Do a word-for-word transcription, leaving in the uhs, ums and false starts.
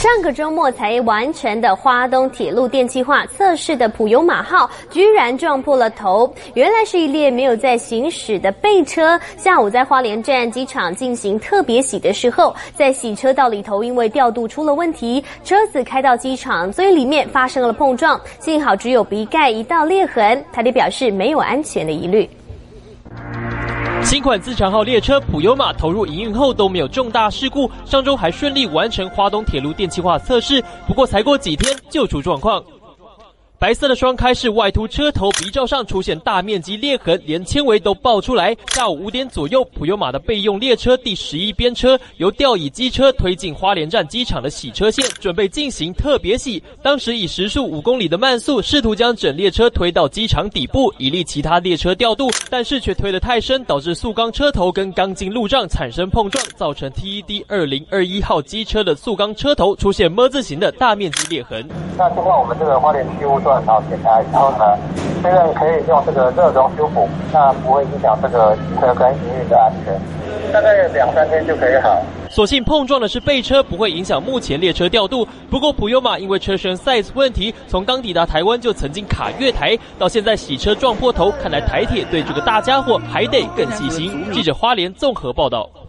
上个周末才完成的花东铁路电气化测试的普悠玛号，居然撞破了头。原来是一列没有在行驶的备车，下午在花莲站机场进行特别洗的时候，在洗车道里头因为调度出了问题，车子开到机场最里面发生了碰撞，幸好只有鼻盖一道裂痕，台铁表示没有安全的疑虑。 新款自强号列车普悠玛投入营运后都没有重大事故，上周还顺利完成花东铁路电气化测试，不过才过几天就出状况。白色的双开式外凸车头鼻罩上出现大面积裂痕，连纤维都爆出来。下午五点左右，普悠玛的备用列车第十一编车由吊椅机车推进花莲站机场的洗车线，准备进行特别洗。当时以时速五公里的慢速，试图将整列车推到机场底部，以利其他列车调度，但是却推得太深，导致塑钢车头跟钢筋路障产生碰撞，造成 T E D 二零二一号机车的塑钢车头出现 M 字形的大面积裂痕。 那经过我们这个花莲机务段然后检查以后呢，确认可以用这个热熔修补，那不会影响这个机车跟营运的安全，大概两三天就可以好。 所幸碰撞的是备车，不会影响目前列车调度。不过普悠玛因为车身 size 问题，从刚抵达台湾就曾经卡月台，到现在洗车撞破头，看来台铁对这个大家伙还得更细心。记者花莲综合报道。